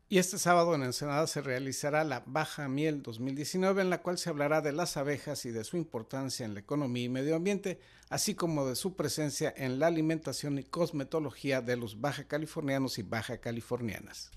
Y este sábado en Ensenada se realizará la Baja Miel 2019, en la cual se hablará de las abejas y de su importancia en la economía y medio ambiente, así como de su presencia en la alimentación y cosmetología de los baja californianos y baja californianas.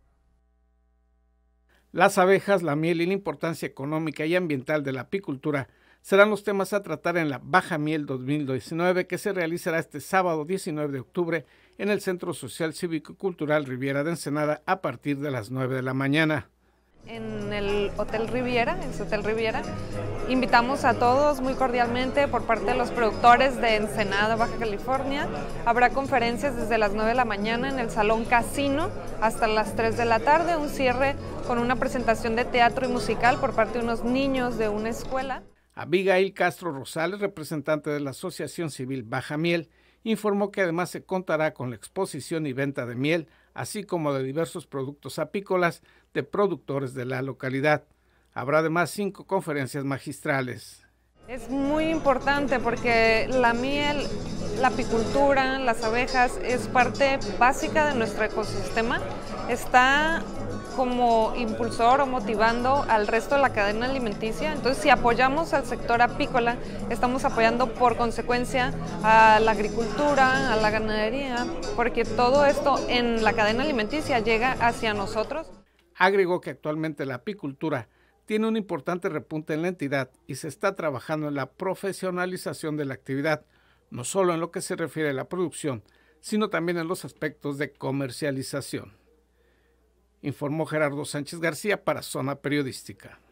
Las abejas, la miel y la importancia económica y ambiental de la apicultura serán los temas a tratar en la Baja Miel 2019, que se realizará este sábado 19 de octubre en el Centro Social Cívico y Cultural Riviera de Ensenada a partir de las 9 de la mañana. En el Hotel Riviera, en su Hotel Riviera, invitamos a todos muy cordialmente por parte de los productores de Ensenada, Baja California. Habrá conferencias desde las 9 de la mañana en el Salón Casino hasta las 3 de la tarde, un cierre con una presentación de teatro y musical por parte de unos niños de una escuela. Abigail Castro Rosales, representante de la Asociación Civil Baja Miel, informó que además se contará con la exposición y venta de miel, así como de diversos productos apícolas de productores de la localidad. Habrá además 5 conferencias magistrales. Es muy importante porque la miel, la apicultura, las abejas es parte básica de nuestro ecosistema. Está como impulsor o motivando al resto de la cadena alimenticia. Entonces, si apoyamos al sector apícola, estamos apoyando por consecuencia a la agricultura, a la ganadería, porque todo esto en la cadena alimenticia llega hacia nosotros. Agregó que actualmente la apicultura tiene un importante repunte en la entidad y se está trabajando en la profesionalización de la actividad, no solo en lo que se refiere a la producción, sino también en los aspectos de comercialización. Informó Gerardo Sánchez García para Zona Periodística.